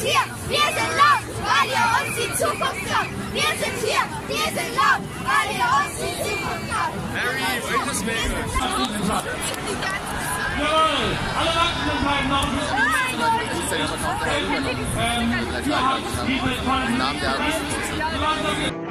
hier, wir sind laut, weil ihr uns die Zukunft klaut. Wir sind hier, wir sind laut, weil ihr uns die Zukunft klaut. Mary, welches Mädel? Jawohl, alle Nackten bleiben noch. Das ist ja aber noch der Namen der